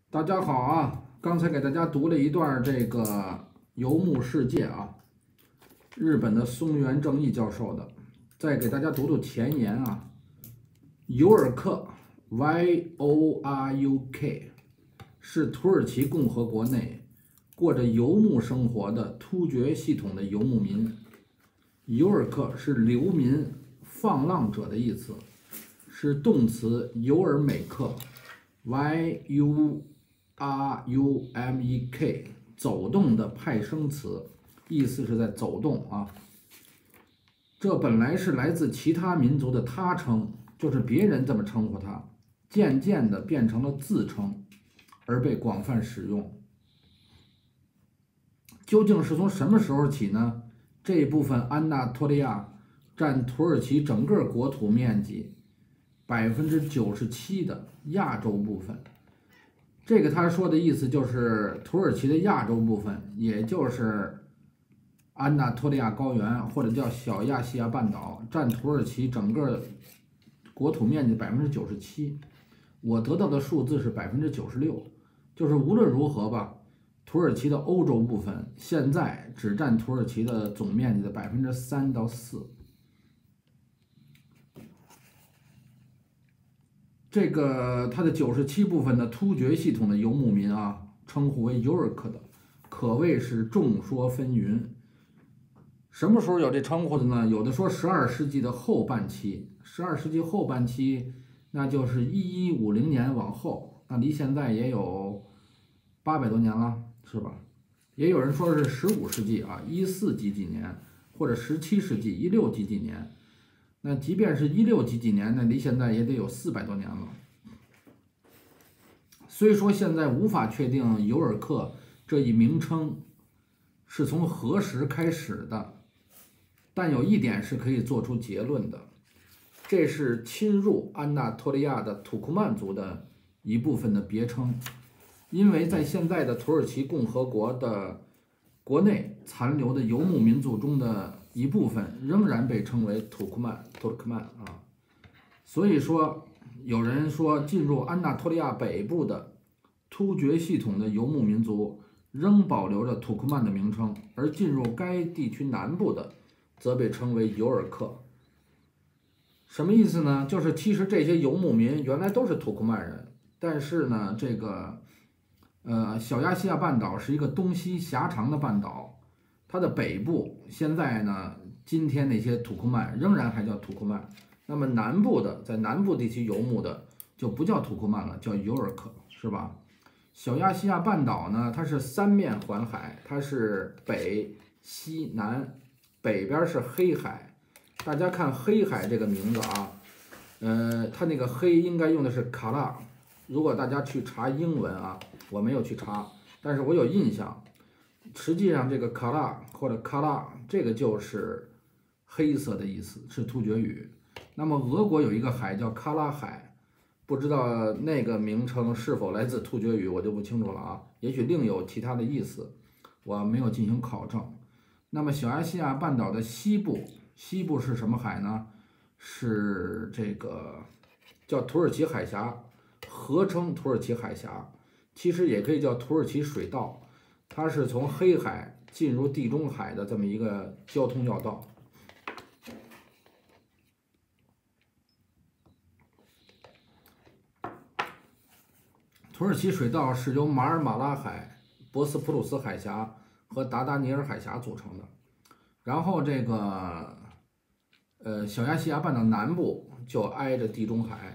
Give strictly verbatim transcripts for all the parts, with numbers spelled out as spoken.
大家好啊！刚才给大家读了一段这个《游牧世界》啊，日本的松原正义教授的。再给大家读读前言啊。尤尔克 （Y O R U K） 是土耳其共和国内过着游牧生活的突厥系统的游牧民。尤尔克是流民、放浪者的意思，是动词尤尔美克 （Y U R U M E K） 走动的派生词，意思是在走动啊。这本来是来自其他民族的他称，就是别人这么称呼他，渐渐的变成了自称，而被广泛使用。究竟是从什么时候起呢？这一部分安纳托利亚占土耳其整个国土面积百分之九十七的亚洲部分。这个他说的意思就是土耳其的亚洲部分，也就是安纳托利亚高原或者叫小亚细亚半岛，占土耳其整个国土面积百分之九十七。我得到的数字是百分之九十六，就是无论如何吧，土耳其的欧洲部分现在只占土耳其的总面积的百分之三到四。这个它的九十七部分的突厥系统的游牧民啊，称呼为尤尔克的，可谓是众说纷纭。什么时候有这称呼的呢？有的说十二世纪的后半期，十二世纪后半期，那就是一一五零年往后，那离现在也有八百多年了，是吧？也有人说是十五世纪啊，一四几几年，或者十七世纪一六几几年。那即便是一六几几年，那离现在也得有四百多年了。虽说现在无法确定尤尔克这一名称是从何时开始的，但有一点是可以做出结论的，这是侵入安纳托利亚的土库曼族的一部分的别称，因为在现在的土耳其共和国的国内残留的游牧民族中的一部分仍然被称为土库曼 （土库曼）啊，所以说有人说进入安纳托利亚北部的突厥系统的游牧民族仍保留着土库曼的名称，而进入该地区南部的则被称为尤尔克。什么意思呢？就是其实这些游牧民原来都是土库曼人，但是呢，这个呃小亚细亚半岛是一个东西狭长的半岛。它的北部现在呢，今天那些土库曼仍然还叫土库曼，那么南部的在南部地区游牧的就不叫土库曼了，叫尤尔克，是吧？小亚细亚半岛呢，它是三面环海，它是北西南，北边是黑海。大家看黑海这个名字啊，呃，它那个黑应该用的是卡拉，如果大家去查英文啊，我没有去查，但是我有印象。实际上，这个卡拉或者卡拉，这个就是黑色的意思，是突厥语。那么俄国有一个海叫喀拉海，不知道那个名称是否来自突厥语，我就不清楚了啊。也许另有其他的意思，我没有进行考证。那么小亚细亚半岛的西部，西部是什么海呢？是这个叫土耳其海峡，合称土耳其海峡，其实也可以叫土耳其水道。它是从黑海进入地中海的这么一个交通要道。土耳其水道是由马尔马拉海、博斯普鲁斯海峡和达达尼尔海峡组成的。然后这个呃小亚细亚半岛南部就挨着地中海。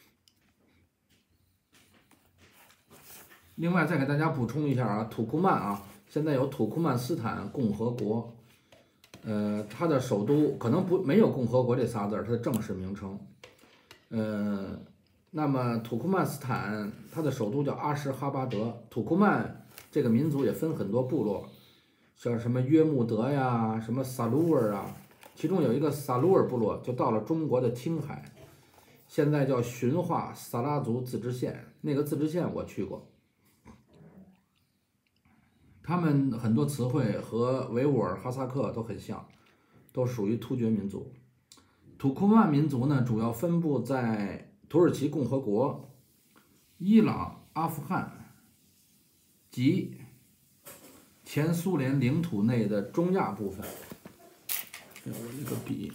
另外再给大家补充一下啊，土库曼啊，现在有土库曼斯坦共和国，呃，它的首都可能不没有共和国这仨字儿，它的正式名称，呃，那么土库曼斯坦它的首都叫阿什哈巴德。土库曼这个民族也分很多部落，像什么约木德呀，什么萨鲁尔啊，其中有一个萨鲁尔部落就到了中国的青海，现在叫驯化萨拉族自治县，那个自治县我去过。他们很多词汇和维吾尔、哈萨克都很像，都属于突厥民族。土库曼民族呢，主要分布在土耳其共和国、伊朗、阿富汗、 及前苏联领土内的中亚部分。我这个笔，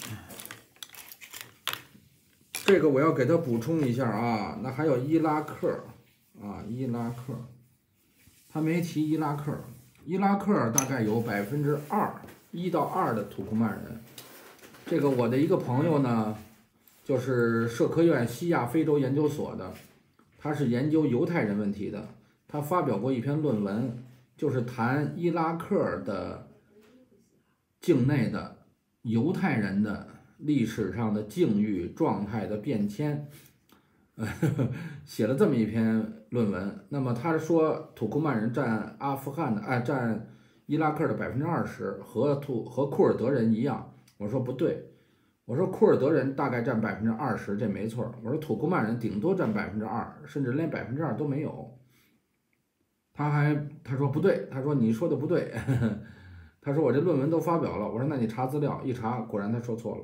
这个我要给它补充一下啊。那还有伊拉克啊，伊拉克，他没提伊拉克。伊拉克大概有百分之二，一到二的土库曼人。这个我的一个朋友呢，就是社科院西亚非洲研究所的，他是研究犹太人问题的。他发表过一篇论文，就是谈伊拉克的境内的犹太人的历史上的境遇状态的变迁，写了这么一篇论文。那么他说土库曼人占阿富汗的，哎，占伊拉克的百分之二十，和土和库尔德人一样。我说不对，我说库尔德人大概占百分之二十，这没错。我说土库曼人顶多占百分之二，甚至连百分之二都没有。他还他说不对，他说你说的不对，呵呵，他说我这论文都发表了。我说那你查资料，一查果然他说错了。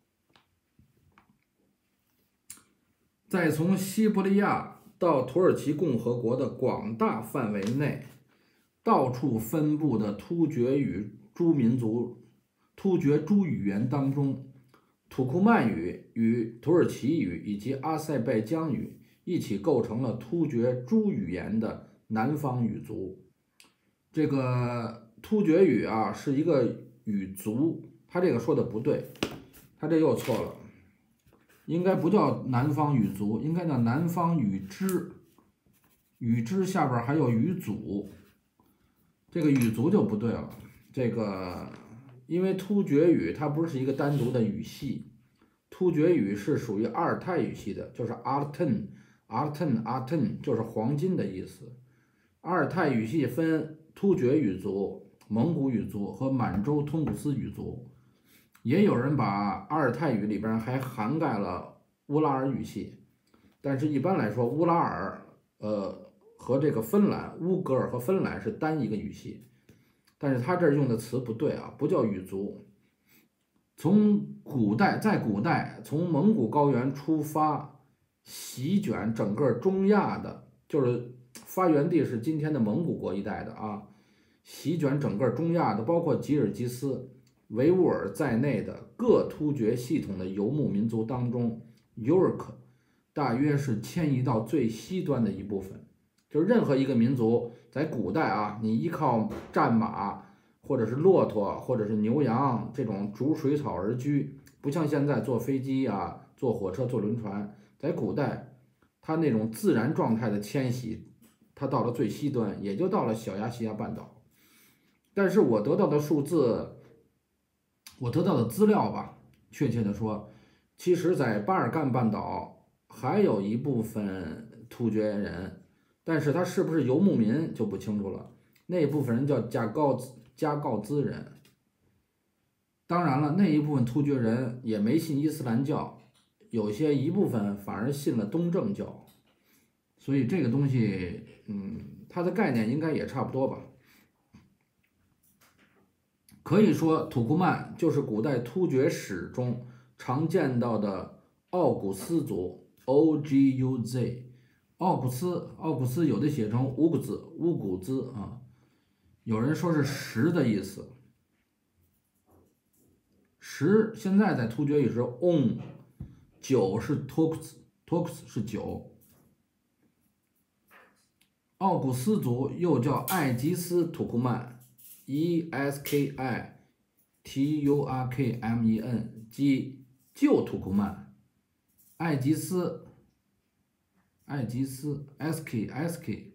在从西伯利亚到土耳其共和国的广大范围内，到处分布的突厥语诸民族、突厥诸语言当中，土库曼语与土耳其语以及阿塞拜疆语一起构成了突厥诸语言的南方语族。这个突厥语啊是一个语族，他这个说的不对，他这又错了，应该不叫南方语族，应该叫南方语支。语支下边还有语组，这个语族就不对了。这个因为突厥语它不是一个单独的语系，突厥语是属于阿尔泰语系的，就是 Altyn Altyn Altyn 就是黄金的意思。阿尔泰语系分突厥语族、蒙古语族和满洲通古斯语族，也有人把阿尔泰语里边还涵盖了乌拉尔语系，但是一般来说，乌拉尔呃和这个芬兰、乌格尔和芬兰是单一个语系，但是他这儿用的词不对啊，不叫语族。从古代，在古代，从蒙古高原出发，席卷整个中亚的，就是发源地是今天的蒙古国一带的啊，席卷整个中亚的，包括吉尔吉斯、维吾尔在内的各突厥系统的游牧民族当中，尤尔克大约是迁移到最西端的一部分。就是任何一个民族在古代啊，你依靠战马或者是骆驼或者是牛羊这种逐水草而居，不像现在坐飞机啊、坐火车、坐轮船。在古代，它那种自然状态的迁徙，它到了最西端，也就到了小亚细亚半岛。但是我得到的数字，我得到的资料吧，确切的说，其实在巴尔干半岛还有一部分突厥人。但是他是不是游牧民就不清楚了，那一部分人叫加告兹加告兹人。当然了，那一部分突厥人也没信伊斯兰教，有些一部分反而信了东正教，所以这个东西，嗯，它的概念应该也差不多吧。可以说，土库曼就是古代突厥史中常见到的奥古斯族 （O G U Z）。奥古斯，奥古斯有的写成乌古兹，乌古兹啊，有人说是十的意思。十现在在突厥语是 on， 九是 toks，toks 是九。奥古斯族又叫艾吉斯土库曼 ，E S K I T U R K M E N， 即旧土库曼，艾吉斯。艾吉斯 S K S K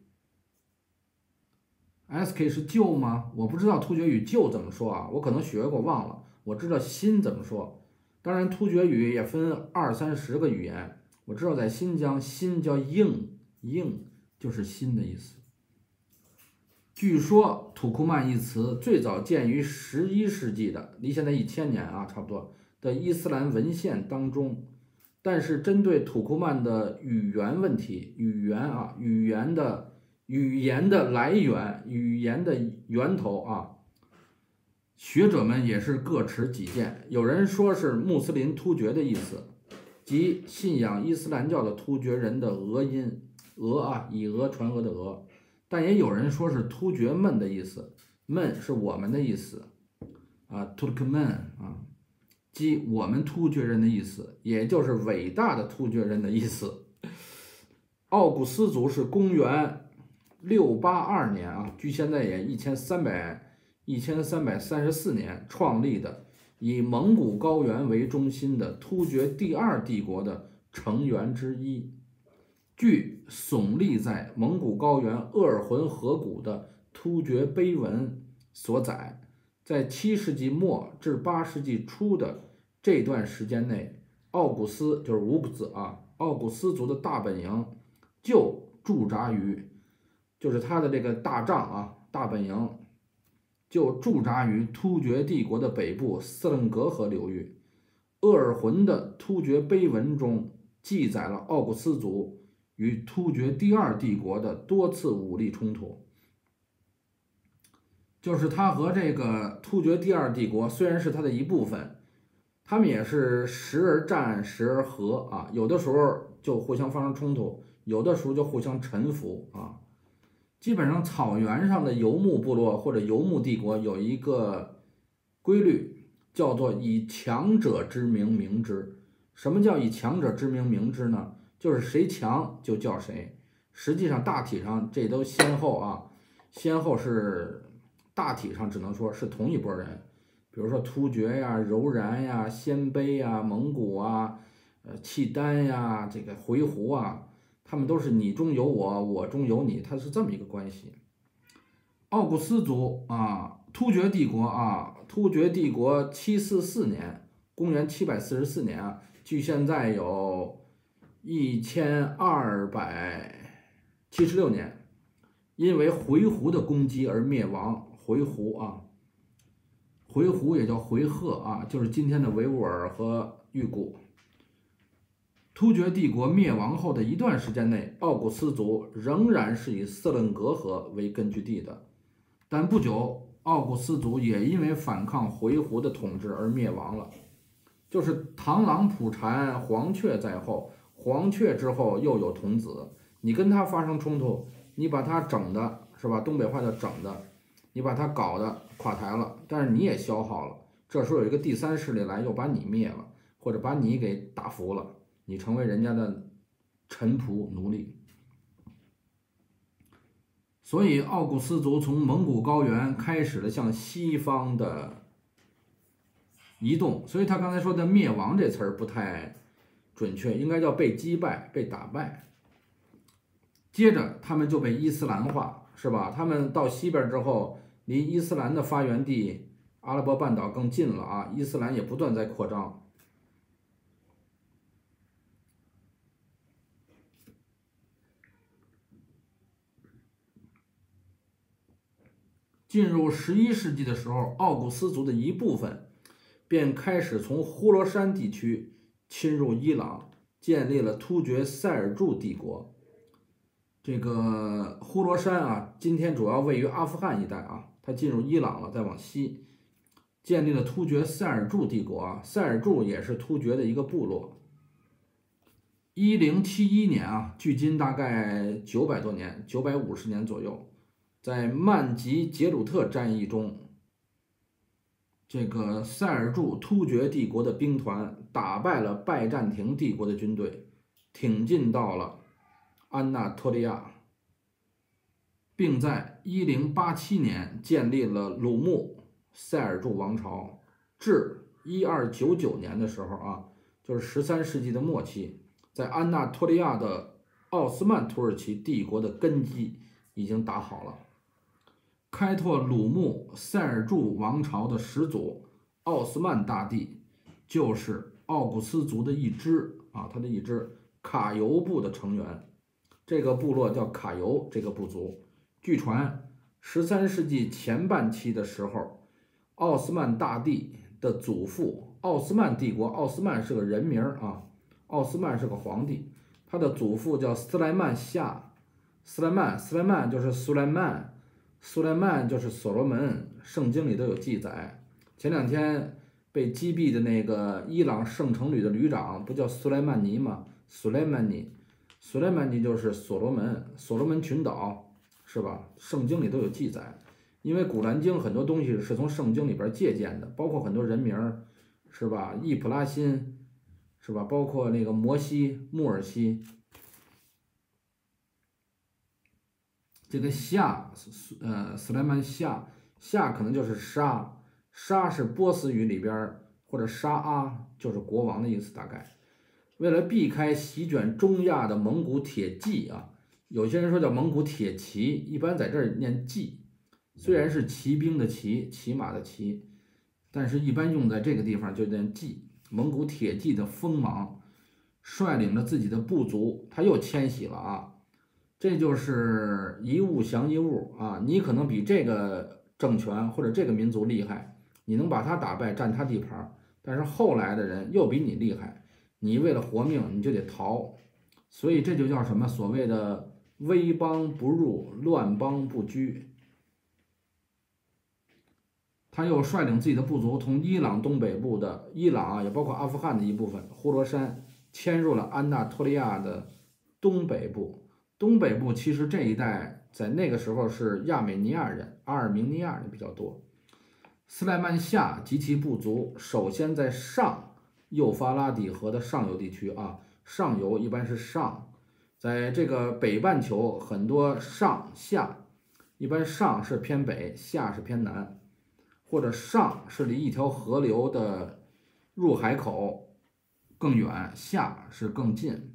S K 是旧吗？我不知道突厥语旧怎么说啊，我可能学过忘了。我知道新怎么说，当然突厥语也分二三十个语言。我知道在新疆，新叫应，应就是新的意思。据说土库曼一词最早见于十一世纪的，离现在一千年啊差不多的伊斯兰文献当中。但是针对土库曼的语言问题，语言啊，语言的语言的来源，语言的源头啊，学者们也是各持己见。有人说是穆斯林突厥的意思，即信仰伊斯兰教的突厥人的俄音，俄啊，以讹传讹的讹， 但也有人说是突厥们的意思，们是我们的意思啊 ，Turkmen 啊，即我们突厥人的意思，也就是伟大的突厥人的意思。奥古斯族是公元六八二年啊，距现在也一千三百一千三百三十四年创立的，以蒙古高原为中心的突厥第二帝国的成员之一。据耸立在蒙古高原鄂尔浑河谷的突厥碑文所载，在七世纪末至八世纪初的这段时间内，奥古斯就是乌布子啊，奥古斯族的大本营就驻扎于，就是他的这个大帐啊，大本营就驻扎于突厥帝国的北部斯楞格河流域。鄂尔浑的突厥碑文中记载了奥古斯族与突厥第二帝国的多次武力冲突，就是他和这个突厥第二帝国虽然是他的一部分，他们也是时而战时而和啊，有的时候就互相发生冲突，有的时候就互相臣服啊。基本上草原上的游牧部落或者游牧帝国有一个规律，叫做以强者之名明之。什么叫以强者之名明之呢？就是谁强就叫谁。实际上大体上这都先后啊，先后是大体上只能说是同一拨人。比如说突厥呀、柔然呀、鲜卑呀、蒙古啊、呃契丹呀、这个回鹘啊，他们都是你中有我，我中有你，它是这么一个关系。奥古斯族啊，突厥帝国啊，突厥帝国七四四年，公元七百四十四年啊，距现在有一千二百七十六年，因为回鹘的攻击而灭亡。回鹘啊，回鹘也叫回纥啊，就是今天的维吾尔和裕古。突厥帝国灭亡后的一段时间内，奥古斯族仍然是以斯楞格河为根据地的，但不久，奥古斯族也因为反抗回鹘的统治而灭亡了。就是螳螂捕蝉，黄雀在后，黄雀之后又有童子，你跟他发生冲突，你把他整的是吧？东北话叫整的，你把他搞得垮台了，但是你也消耗了。这时候有一个第三势力来，又把你灭了，或者把你给打服了，你成为人家的臣仆奴隶。所以奥古斯族从蒙古高原开始了向西方的移动，所以他刚才说的灭亡这词儿不太准确，应该叫被击败、被打败。接着他们就被伊斯兰化，是吧？他们到西边之后，离伊斯兰的发源地阿拉伯半岛更近了啊，伊斯兰也不断在扩张。进入十一世纪的时候，奥古斯族的一部分便开始从呼罗珊地区侵入伊朗，建立了突厥塞尔柱帝国。这个呼罗珊啊，今天主要位于阿富汗一带啊，它进入伊朗了，再往西，建立了突厥塞尔柱帝国啊。塞尔柱也是突厥的一个部落。一零七一年啊，距今大概九百多年，九百五十年左右，在曼吉杰鲁特战役中，这个塞尔柱突厥帝国的兵团打败了拜占庭帝国的军队，挺进到了安纳托利亚，并在一零八七年建立了鲁木塞尔柱王朝。至一二九九年的时候啊，就是十三世纪的末期，在安纳托利亚的奥斯曼土耳其帝国的根基已经打好了。开拓鲁木塞尔柱王朝的始祖奥斯曼大帝，就是奥古斯族的一支啊，他的一支卡尤部的成员。这个部落叫卡尤，这个部族。据传，十三世纪前半期的时候，奥斯曼大帝的祖父，奥斯曼帝国，奥斯曼是个人名啊，奥斯曼是个皇帝，他的祖父叫斯莱曼夏，斯莱曼，斯莱曼就是苏莱曼。苏莱曼就是所罗门，圣经里都有记载。前两天被击毙的那个伊朗圣城旅的旅长不叫苏莱曼尼吗？苏莱曼尼，苏莱曼尼就是所罗门，所罗门群岛是是吧？圣经里都有记载，因为《古兰经》很多东西是从圣经里边借鉴的，包括很多人名儿，是吧？易卜拉欣，是吧？包括那个摩西、穆尔西，这个夏，呃，斯莱曼夏，夏可能就是沙，沙是波斯语里边或者沙阿，就是国王的意思，大概。为了避开席卷中亚的蒙古铁骑啊，有些人说叫蒙古铁骑，一般在这儿念骑，虽然是骑兵的骑，骑马的骑，但是一般用在这个地方就念骑。蒙古铁骑的锋芒，率领着自己的部族，他又迁徙了啊，这就是一物降一物啊，你可能比这个政权或者这个民族厉害，你能把他打败，占他地盘，但是后来的人又比你厉害。你为了活命，你就得逃，所以这就叫什么？所谓的危邦不入，乱邦不居。他又率领自己的部族，从伊朗东北部的伊朗啊，也包括阿富汗的一部分呼罗珊，迁入了安纳托利亚的东北部。东北部其实这一带在那个时候是亚美尼亚人、阿尔明尼亚人比较多。斯莱曼夏及其部族首先在上。幼发拉底河的上游地区啊，上游一般是上，在这个北半球很多上下，一般上是偏北，下是偏南，或者上是离一条河流的入海口更远，下是更近。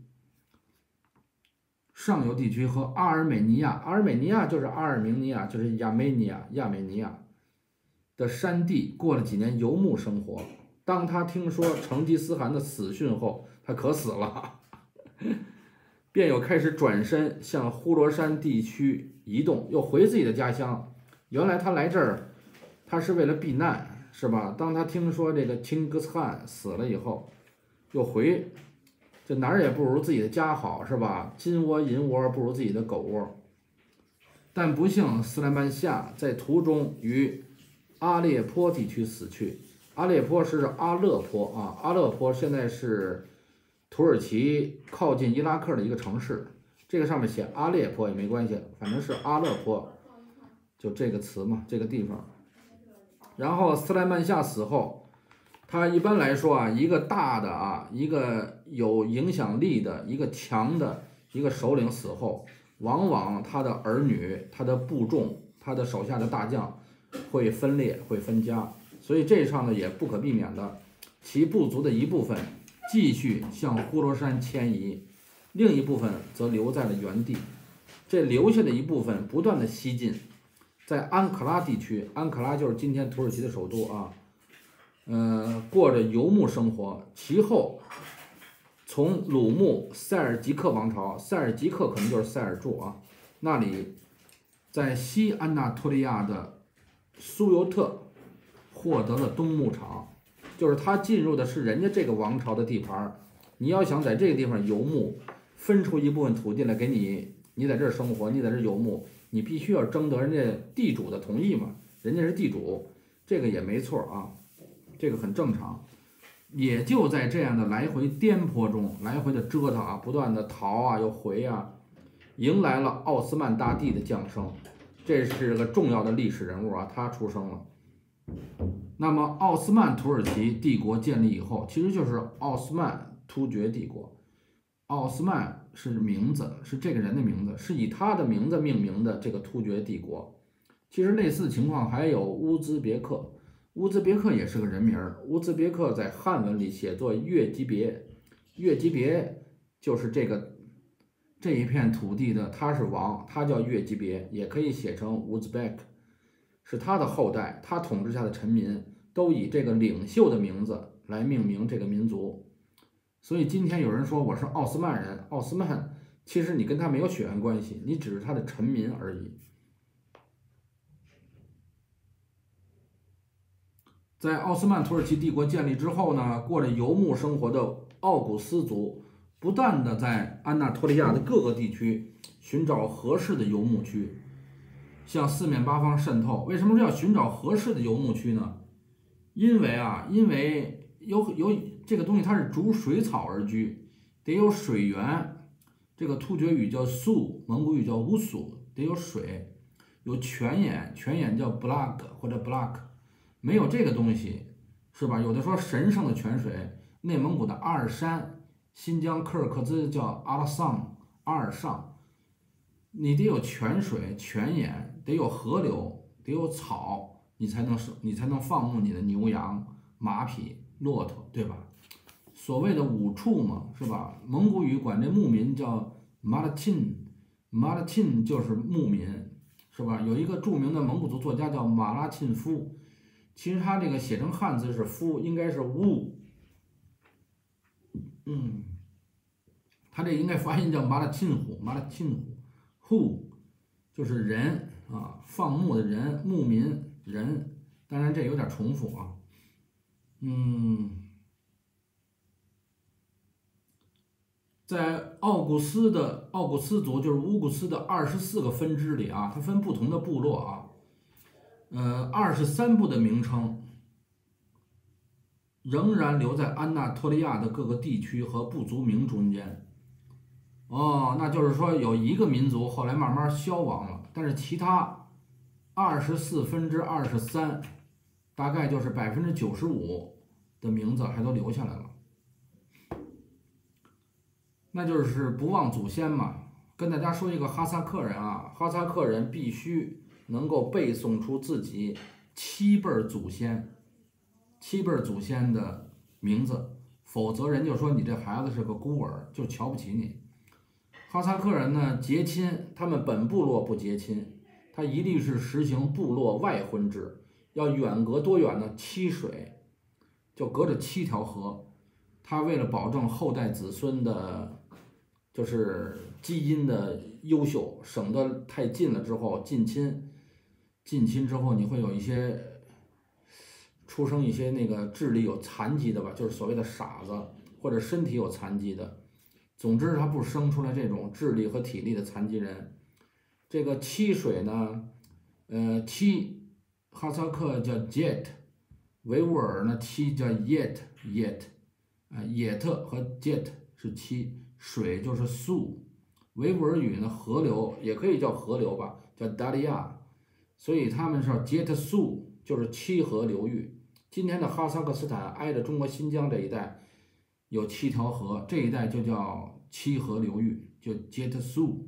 上游地区和阿尔美尼亚，阿尔美尼亚就是阿尔明尼亚，就是亚美尼亚，亚美尼亚的山地，过了几年游牧生活。当他听说成吉思汗的死讯后，他可死了，便又开始转身向呼罗珊地区移动，又回自己的家乡。原来他来这儿，他是为了避难，是吧？当他听说这个成吉思汗死了以后，又回，这哪儿也不如自己的家好，是吧？金窝银窝不如自己的狗窝。但不幸，斯莱曼夏在途中于阿列颇地区死去。阿列颇是阿勒颇啊，阿勒颇现在是土耳其靠近伊拉克的一个城市，这个上面写阿列颇也没关系，反正是阿勒颇，就这个词嘛，这个地方。然后斯莱曼夏死后，他一般来说啊，一个大的啊，一个有影响力的、一个强的一个首领死后，往往他的儿女、他的部众、他的手下的大将会分裂、会分家。所以这上呢也不可避免的，其部族的一部分继续向呼罗珊迁移，另一部分则留在了原地。这留下的一部分不断的西进，在安卡拉地区，安卡拉就是今天土耳其的首都啊，呃，过着游牧生活。其后，从鲁木塞尔吉克王朝，塞尔吉克可能就是塞尔柱啊，那里，在西安纳托利亚的苏尤特。获得了东牧场，就是他进入的是人家这个王朝的地盘，你要想在这个地方游牧，分出一部分土地来给你，你在这儿生活，你在这儿游牧，你必须要征得人家地主的同意嘛，人家是地主，这个也没错啊，这个很正常。也就在这样的来回颠簸中，来回的折腾啊，不断的逃啊又回啊，迎来了奥斯曼大帝的降生，这是个重要的历史人物啊，他出生了。那么，奥斯曼土耳其帝国建立以后，其实就是奥斯曼突厥帝国。奥斯曼是名字，是这个人的名字，是以他的名字命名的这个突厥帝国。其实类似情况还有乌兹别克，乌兹别克也是个人名儿。乌兹别克在汉文里写作月基别，月基别就是这个这一片土地的，他是王，他叫月基别，也可以写成乌兹别克。是他的后代，他统治下的臣民都以这个领袖的名字来命名这个民族。所以今天有人说我是奥斯曼人，奥斯曼其实你跟他没有血缘关系，你只是他的臣民而已。在奥斯曼土耳其帝国建立之后呢，过着游牧生活的奥古斯族，不断的在安纳托利亚的各个地区寻找合适的游牧区。向四面八方渗透，为什么要寻找合适的游牧区呢？因为啊，因为有有这个东西它是逐水草而居，得有水源。这个突厥语叫苏，蒙古语叫乌苏， 得有水，有泉眼，泉眼叫 blag 或者 black， 没有这个东西，是吧？有的说神圣的泉水，内蒙古的阿尔山，新疆柯尔克孜叫阿拉桑，阿尔尚，你得有泉水、泉眼，得有河流，得有草，你才能是，你才能放牧你的牛羊、马匹、骆驼，对吧？所谓的五畜嘛，是吧？蒙古语管这牧民叫 Malatin，Malatin 就是牧民，是吧？有一个著名的蒙古族作家叫马拉沁夫，其实他这个写成汉字是夫，应该是乌，嗯，他这应该发音叫马拉沁虎，马拉沁虎，户就是人啊，放牧的人，牧民人，当然这有点重复啊，嗯。在奥古斯的奥古斯族，就是乌古斯的二十四个分支里啊，它分不同的部落啊，呃，二十三部的名称仍然留在安纳托利亚的各个地区和部族名中间。哦，那就是说有一个民族后来慢慢消亡了，但是其他二十四分之二十三，大概就是百分之九十五的名字还都留下来了。那就是不忘祖先嘛。跟大家说一个哈萨克人啊，哈萨克人必须能够背诵出自己七辈祖先、七辈祖先的名字，否则人就说你这孩子是个孤儿，就瞧不起你。哈萨克人呢结亲，他们本部落不结亲，他一律是实行部落外婚制，要远隔多远呢？七水，就隔着七条河。他为了保证后代子孙的，就是基因的优秀，省得太近了之后近亲，近亲之后你会有一些出生一些那个智力有残疾的吧，就是所谓的傻子，或者身体有残疾的。总之，他不生出来这种智力和体力的残疾人。这个七水呢，呃，七哈萨克叫 jet， 维吾尔呢七叫 yet yet， 啊，野特和 jet 是七，水就是素。维吾尔语呢，河流也可以叫河流吧，叫 Dalia， 所以他们是 jet 素，就是七河流域。今天的哈萨克斯坦挨着中国新疆这一带。有七条河，这一带就叫七河流域，就 jet 苏。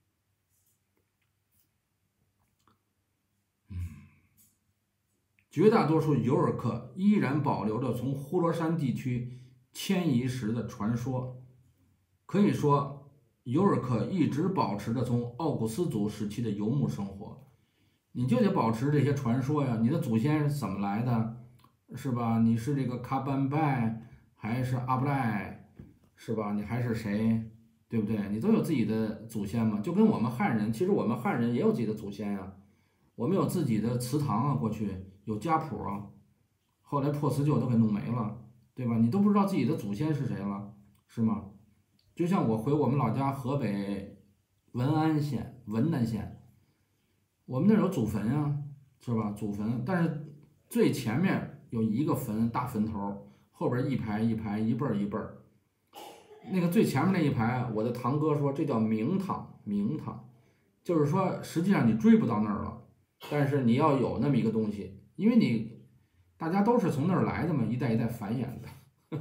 嗯，绝大多数尤尔克依然保留着从呼罗珊地区迁移时的传说，可以说尤尔克一直保持着从奥古斯族时期的游牧生活。你就得保持这些传说呀，你的祖先是怎么来的，是吧？你是这个卡班拜。还是阿布赖，是吧？你还是谁，对不对？你都有自己的祖先嘛，就跟我们汉人，其实我们汉人也有自己的祖先呀，我们有自己的祠堂啊，过去有家谱啊，后来破辞旧都给弄没了，对吧？你都不知道自己的祖先是谁了，是吗？就像我回我们老家河北文安县文南县，我们那儿有祖坟啊，是吧？祖坟，但是最前面有一个坟，大坟头。后边一排一排，一辈儿一辈儿。那个最前面那一排，我的堂哥说这叫明堂，明堂，就是说实际上你追不到那儿了，但是你要有那么一个东西，因为你大家都是从那儿来的嘛，一代一代繁衍的。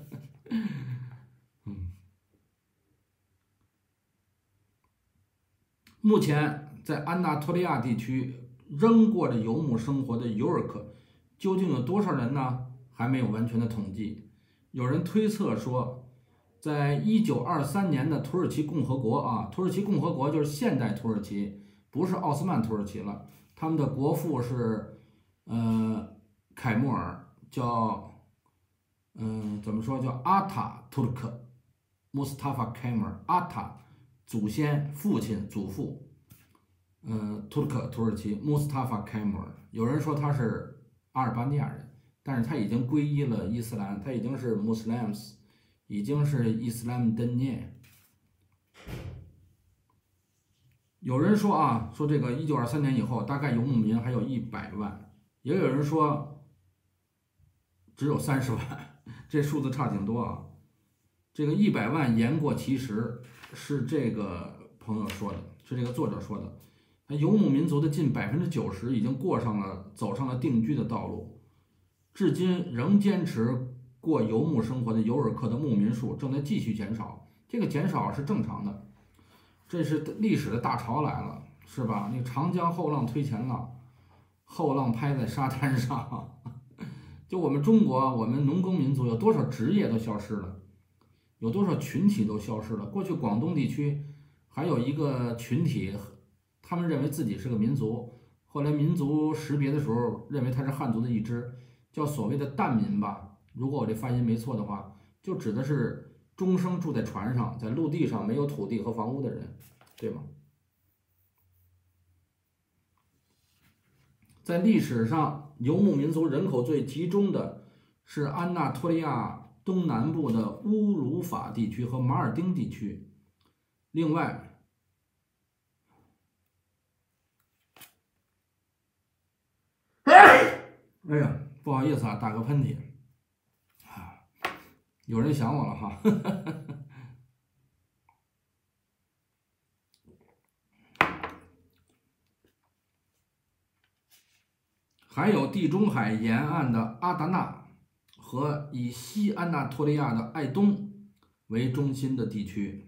嗯，目前在安纳托利亚地区仍过着游牧生活的尤尔克，究竟有多少人呢？还没有完全的统计，有人推测说，在一九二三年的土耳其共和国啊，土耳其共和国就是现代土耳其，不是奥斯曼土耳其了。他们的国父是，呃，凯末尔，叫，嗯、呃，怎么说叫阿塔图尔克，穆斯塔法凯末尔，阿塔，祖先、父亲、祖父，呃，图尔克土耳其，穆斯塔法凯末尔。有人说他是阿尔巴尼亚人。但是他已经皈依了伊斯兰，他已经是 Muslims， 已经是伊斯兰登涅。有人说啊，说这个一九二三年以后，大概游牧民还有一百万，也有人说只有三十万，这数字差挺多啊。这个一百万言过其实，是这个朋友说的，是这个作者说的。 游牧民族的近百分之九十已经过上了走上了定居的道路，至今仍坚持过游牧生活的尤尔克的牧民数正在继续减少，这个减少是正常的，这是历史的大潮来了，是吧？那个长江后浪推前浪，后浪拍在沙滩上。就我们中国，我们农耕民族有多少职业都消失了，有多少群体都消失了。过去广东地区还有一个群体，他们认为自己是个民族，后来民族识别的时候认为他是汉族的一支，叫所谓的疍民吧。如果我这发音没错的话，就指的是终生住在船上，在陆地上没有土地和房屋的人，对吗？在历史上，游牧民族人口最集中的是安纳托利亚东南部的乌鲁法地区和马尔丁地区。另外，哎呀，不好意思啊，打个喷嚏，啊，有人想我了哈。还有地中海沿岸的阿达纳和以西安纳托利亚的艾东为中心的地区。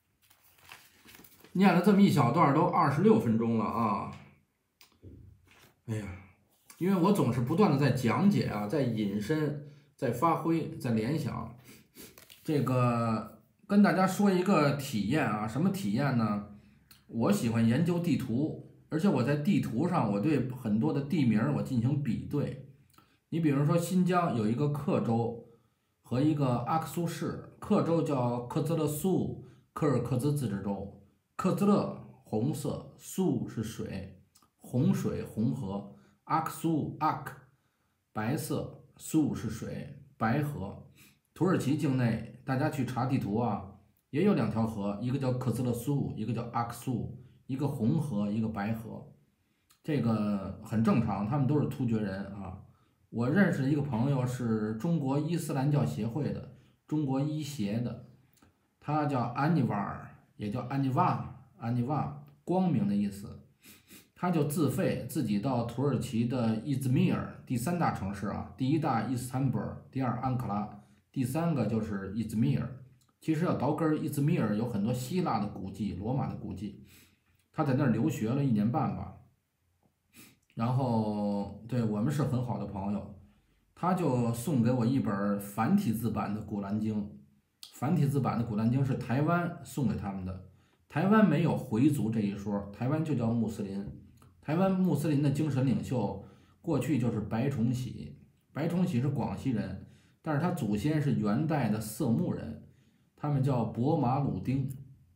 念了这么一小段，都二十六分钟了啊！哎呀，因为我总是不断的在讲解啊，在引申，在发挥，在联想。这个跟大家说一个体验啊，什么体验呢？我喜欢研究地图。而且我在地图上，我对很多的地名我进行比对。你比如说，新疆有一个克州和一个阿克苏市，克州叫克孜勒苏柯尔克孜自治州，克孜勒红色，苏是水，洪水红河，阿克苏阿克白色，苏是水，白河。土耳其境内，大家去查地图啊，也有两条河，一个叫克孜勒苏，一个叫阿克苏。一个红河，一个白河，这个很正常，他们都是突厥人啊。我认识一个朋友是中国伊斯兰教协会的，中国医协的，他叫安尼瓦尔，也叫安尼瓦，安尼瓦，光明的意思。他就自费自己到土耳其的伊兹密尔，第三大城市啊，第一大伊斯坦布尔，第二安卡拉，第三个就是伊兹密尔。其实要倒根伊兹密尔有很多希腊的古迹、罗马的古迹。他在那儿留学了一年半吧，然后对我们是很好的朋友，他就送给我一本繁体字版的《古兰经》，繁体字版的《古兰经》是台湾送给他们的。台湾没有回族这一说，台湾就叫穆斯林。台湾穆斯林的精神领袖过去就是白崇禧，白崇禧是广西人，但是他祖先是元代的色目人，他们叫博马鲁丁。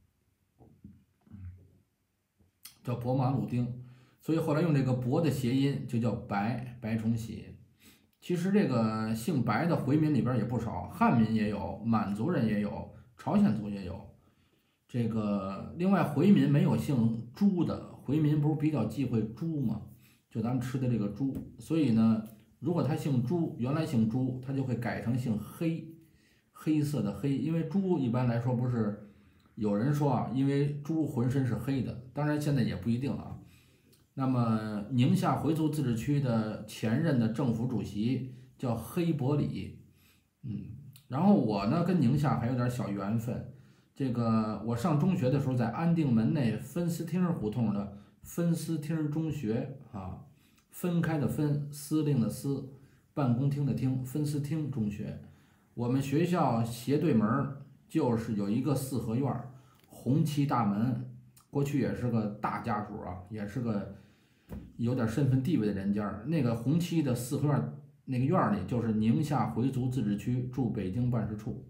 叫博马鲁丁，所以后来用这个博的谐音就叫白，白崇禧。其实这个姓白的回民里边也不少，汉民也有，满族人也有，朝鲜族也有。这个另外回民没有姓朱的，回民不是比较忌讳猪吗？就咱们吃的这个猪，所以呢，如果他姓朱，原来姓朱，他就会改成姓黑，黑色的黑，因为猪一般来说不是。有人说啊，因为猪浑身是黑的，当然现在也不一定啊。那么宁夏回族自治区的前任的政府主席叫黑伯里，嗯，然后我呢跟宁夏还有点小缘分。这个我上中学的时候在安定门内分司厅胡同的分司厅中学啊，分开的分，司令的司，办公厅的厅，分司厅中学。我们学校斜对门就是有一个四合院，红漆大门，过去也是个大家主啊，也是个有点身份地位的人家。那个红漆的四合院那个院里，就是宁夏回族自治区驻北京办事处。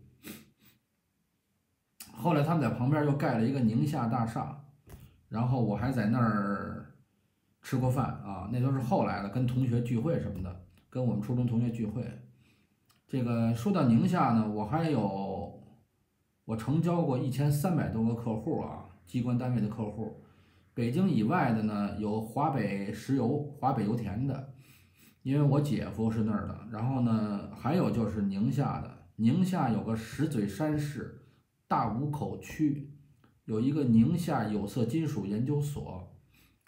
后来他们在旁边又盖了一个宁夏大厦，然后我还在那儿吃过饭啊，那都是后来的，跟同学聚会什么的，跟我们初中同学聚会。这个说到宁夏呢，我还有。我成交过一千三百多个客户啊，机关单位的客户。北京以外的呢，有华北石油、华北油田的，因为我姐夫是那儿的。然后呢，还有就是宁夏的，宁夏有个石嘴山市大沽口区，有一个宁夏有色金属研究所，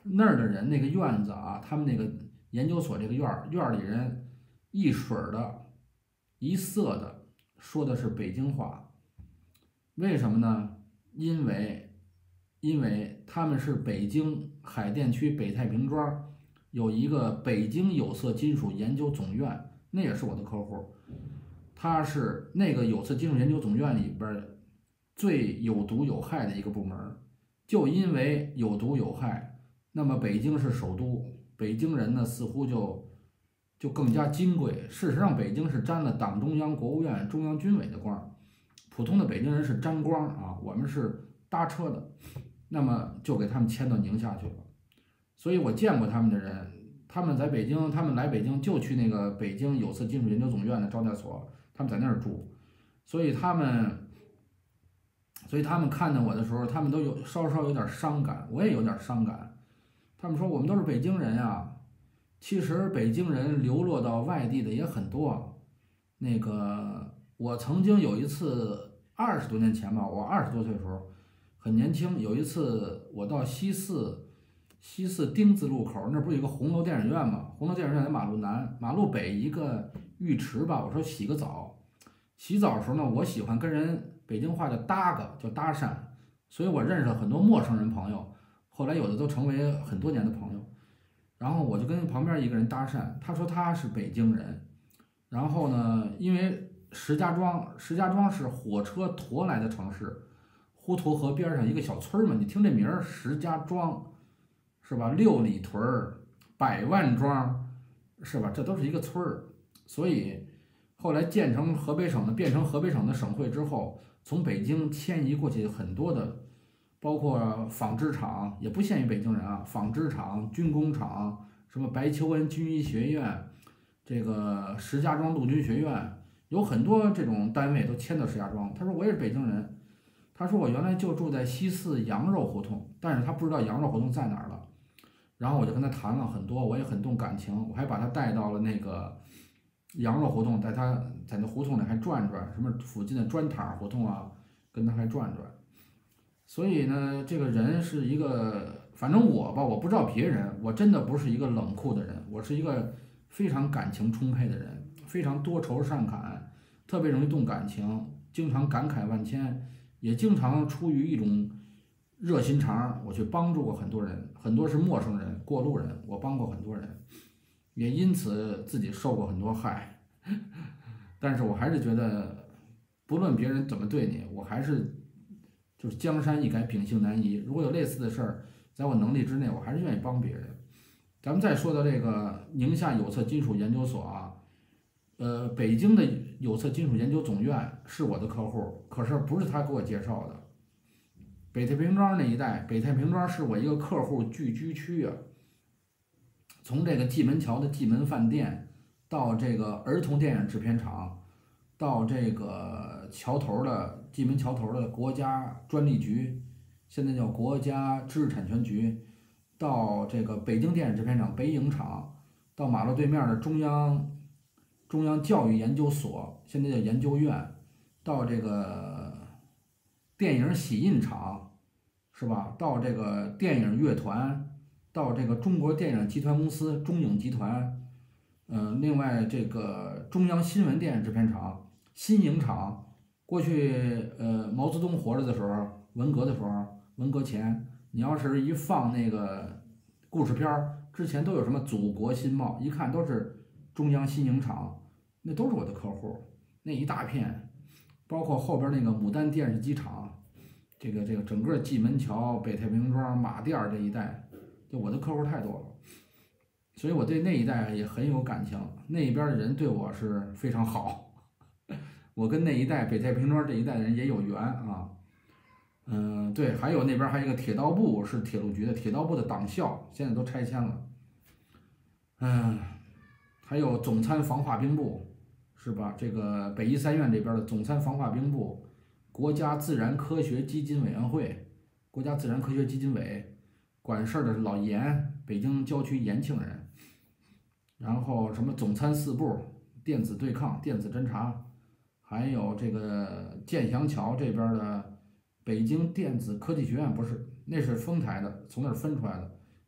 那儿的人那个院子啊，他们那个研究所这个院儿院儿里人一水儿的、一色的说的是北京话，为什么呢？因为因为他们是北京海淀区北太平庄有一个北京有色金属研究总院，那也是我的客户。他是那个有色金属研究总院里边最有毒有害的一个部门，就因为有毒有害，那么北京是首都，北京人呢似乎就就更加金贵。事实上，北京是沾了党中央、国务院、中央军委的光，普通的北京人是沾光啊，我们是搭车的，那么就给他们迁到宁夏去了。所以我见过他们的人，他们在北京，他们来北京就去那个北京有色金属研究总院的招待所，他们在那儿住，所以他们，所以他们看见我的时候，他们都有稍稍有点伤感，我也有点伤感。他们说我们都是北京人呀，其实北京人流落到外地的也很多。那个我曾经有一次二十多年前吧，我二十多岁的时候很年轻，有一次我到西四。西四丁字路口那不是有个红楼电影院吗？红楼电影院在马路南，马路北一个浴池吧。我说洗个澡，洗澡的时候呢，我喜欢跟人北京话叫搭个，叫搭讪，所以我认识了很多陌生人朋友，后来有的都成为很多年的朋友。然后我就跟旁边一个人搭讪，他说他是北京人，然后呢，因为石家庄，石家庄是火车驮来的城市，滹沱河边上一个小村嘛，你听这名儿石家庄。是吧？六里屯儿、百万庄，是吧？这都是一个村儿，所以后来建成河北省的，变成河北省的省会之后，从北京迁移过去很多的，包括纺织厂，也不限于北京人啊，纺织厂、军工厂，什么白求恩军医学院，这个石家庄陆军学院，有很多这种单位都迁到石家庄。他说我也是北京人，他说我原来就住在西四羊肉胡同，但是他不知道羊肉胡同在哪儿了。然后我就跟他谈了很多，我也很动感情，我还把他带到了那个羊肉胡同，带他在那胡同里还转转，什么附近的砖塔胡同啊，跟他还转转。所以呢，这个人是一个，反正我吧，我不知道别人，我真的不是一个冷酷的人，我是一个非常感情充沛的人，非常多愁善感，特别容易动感情，经常感慨万千，也经常出于一种热心肠，我去帮助过很多人，很多是陌生人、过路人，我帮过很多人，也因此自己受过很多害。但是我还是觉得，不论别人怎么对你，我还是就是江山易改，秉性难移。如果有类似的事儿，在我能力之内，我还是愿意帮别人。咱们再说到这个宁夏有色金属研究所啊，呃，北京的有色金属研究总院是我的客户，可是不是他给我介绍的。北太平庄那一带，北太平庄是我一个客户聚居区啊。从这个蓟门桥的蓟门饭店，到这个儿童电影制片厂，到这个桥头的蓟门桥头的国家专利局，现在叫国家知识产权局，到这个北京电影制片厂北影厂，到马路对面的中央中央教育研究所，现在叫研究院，到这个电影洗印厂，是吧？到这个电影乐团，到这个中国电影集团公司中影集团，嗯、呃，另外这个中央新闻电影制片厂、新影厂，过去呃毛泽东活着的时候，文革的时候，文革前，你要是一放那个故事片儿，之前都有什么祖国新貌，一看都是中央新影厂，那都是我的客户，那一大片。包括后边那个牡丹电视机厂，这个这个整个蓟门桥、北太平庄、马甸这一带，就我的客户太多了，所以我对那一带也很有感情。那边的人对我是非常好，我跟那一带北太平庄这一带的人也有缘啊。嗯，对，还有那边还有一个铁道部是铁路局的，铁道部的党校现在都拆迁了。嗯，还有总参防化兵部。是吧？这个北医三院这边的总参防化兵部，国家自然科学基金委员会，国家自然科学基金委管事儿的是老严，北京郊区延庆人。然后什么总参四部，电子对抗、电子侦察，还有这个建祥桥这边的北京电子科技学院，不是，那是丰台的，从那儿分出来的，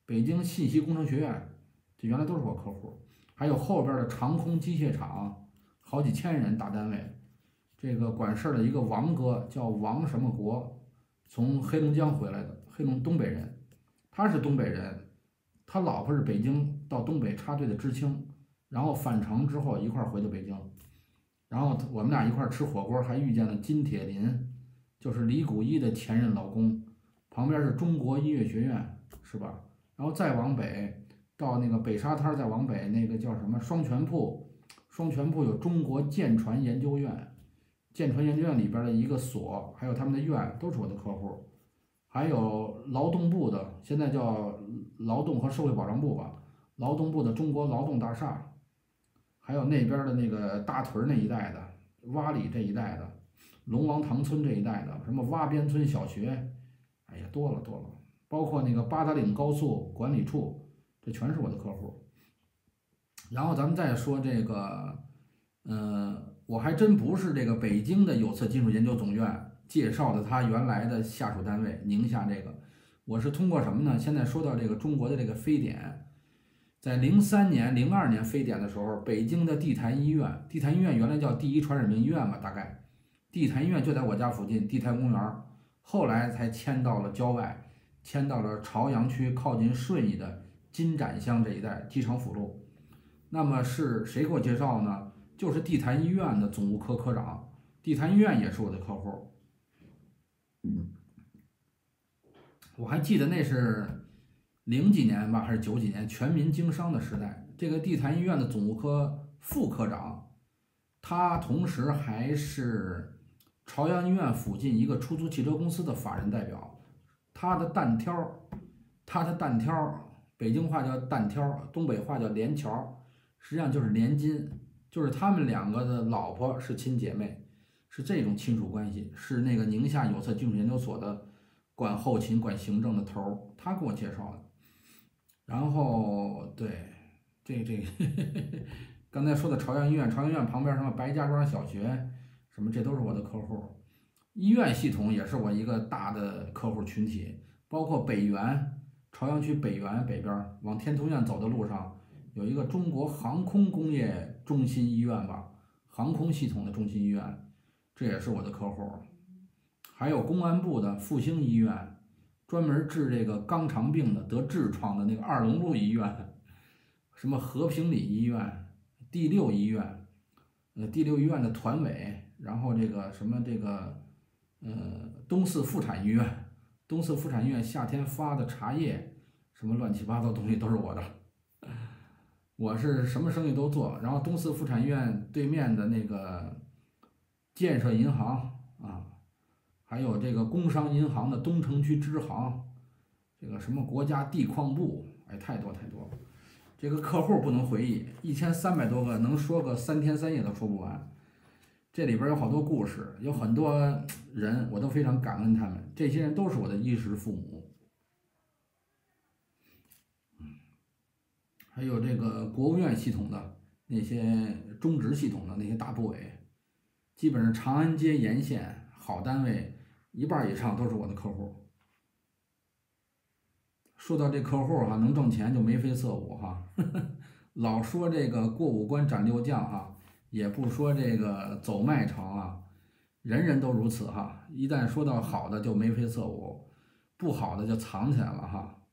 北京信息工程学院，这原来都是我客户。还有后边的长空机械厂，好几千人大单位。这个管事儿的一个王哥叫王什么国，从黑龙江回来的，黑龙东北人，他是东北人，他老婆是北京到东北插队的知青，然后返程之后一块儿回的北京，然后我们俩一块儿吃火锅，还遇见了金铁林，就是李谷一的前任老公，旁边是中国音乐学院，是吧？然后再往北到那个北沙滩，再往北那个叫什么双泉铺，双泉铺有中国舰船研究院。舰船研究院里边的一个所，还有他们的院都是我的客户，还有劳动部的，现在叫劳动和社会保障部吧，劳动部的中国劳动大厦，还有那边的那个大屯那一带的，洼里这一带的，龙王塘村这一带的，什么洼边村小学，哎呀，多了多了，包括那个八达岭高速管理处，这全是我的客户。然后咱们再说这个，呃。我还真不是这个北京的有色金属研究总院介绍的他原来的下属单位宁夏这个，我是通过什么呢？现在说到这个中国的这个非典，在零三年、零二年非典的时候，北京的地坛医院，地坛医院原来叫第一传染病医院吧，大概，地坛医院就在我家附近，地坛公园，后来才迁到了郊外，迁到了朝阳区靠近顺义的金盏乡这一带，机场辅路。那么是谁给我介绍呢？就是地坛医院的总务科科长，地坛医院也是我的客户。我还记得那是零几年吧，还是九几年，全民经商的时代。这个地坛医院的总务科副科长，他同时还是朝阳医院附近一个出租汽车公司的法人代表。他的担挑，他的担挑，北京话叫担挑，东北话叫连桥，实际上就是连金。就是他们两个的老婆是亲姐妹，是这种亲属关系，是那个宁夏有色金属研究所的管后勤、管行政的头儿，他给我介绍的。然后对，这这刚才说的朝阳医院，朝阳医院旁边什么白家庄小学，什么这都是我的客户。医院系统也是我一个大的客户群体，包括北园，朝阳区北园北边往天通苑走的路上。有一个中国航空工业中心医院吧，航空系统的中心医院，这也是我的客户。还有公安部的复兴医院，专门治这个肛肠病的、得痔疮的那个二龙路医院，什么和平里医院、第六医院，呃，第六医院的团委，然后这个什么这个，呃，东四妇产医院，东四妇产医院夏天发的茶叶，什么乱七八糟东西都是我的。我是什么生意都做，然后东四妇产医院对面的那个建设银行啊，还有这个工商银行的东城区支行，这个什么国家地矿部，哎，太多太多了。这个客户不能回忆，一千三百多个，能说个三天三夜都说不完。这里边有好多故事，有很多人，我都非常感恩他们，这些人都是我的衣食父母。还有这个国务院系统的那些中职系统的那些大部委，基本上长安街沿线好单位一半以上都是我的客户。说到这客户哈，能挣钱就眉飞色舞哈，呵呵，老说这个过五关斩六将哈，也不说这个走麦城啊，人人都如此哈。一旦说到好的就眉飞色舞，不好的就藏起来了哈。